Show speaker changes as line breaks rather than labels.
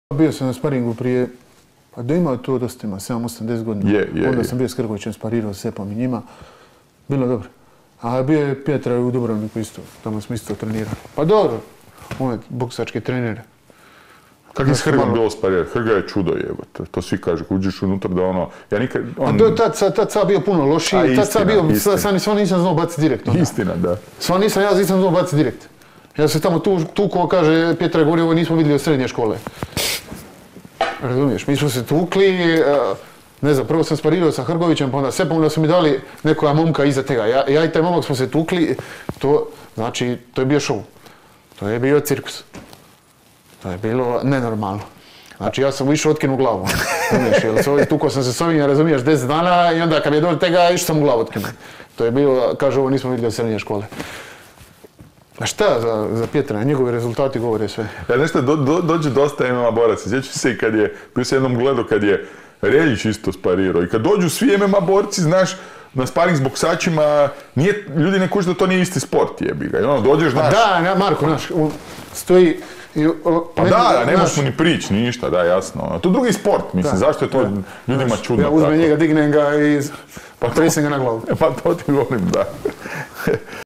Bio sam na sparingu prije, pa da ima to dosta ima, 7-80 godina. Onda sam bio s Krkovićem, sparirao s Epom i njima. Bilo dobro. A bio je Pjetra u Dubrovniku isto, tamo smo isto trenirali. Pa dobro, on je boksački trener.
Kako je s Hrgom bilo sparirati? Hrga je čudo jebote, to svi kažu, kad uđeš unutra da ono... Ja nikad...
Tad sad bio puno lošiji, tad sad bio, sad nisam znao baciti direkt.
Istina, da.
Ja nisam znao baciti direkt. Ja se tamo tu ko kaže, Pjetra je govorio, ovo nismo vidjeli od srednje škole. Razumiješ, mi smo se tukli, ne znam, prvo sam sparirao sa Hrgovićem, pa onda Sepom, onda su mi dali nekoja momka iza tega. Ja i taj momak smo se tukli, to je bio show. To je bio cirkus. To je bilo nenormalno. Znači ja sam išao otkinu glavu. Razumiješ, tukao sam se s ovim, razumiješ, 10 dana i onda kad mi je došlo tega, išao sam u glavu otkinu. To je bilo, kaže, ovo nismo vidjeli od srednje škole. A šta za Pjetra, njegovi rezultati govore sve.
Ja nešto, dođe dosta MMA boraca. Sjećam se i kad je, bio sam jednom gledao kad je Reljić isto sparirao. I kad dođu svi MMA borci, znaš, na sparing s boksačima, ljudi ne kuže da to nije isti sport, jebi ga. I ono, dođeš, znaš...
Da, Marko, znaš, stoji...
Pa da, ne možeš mu ni prići, ni ništa, da, jasno. To je drugi sport, mislim, zašto je to ljudima čudno tako?
Ja uzmem njega, dignem ga i presnem ga na glavu.
Pa to ti govorim, da.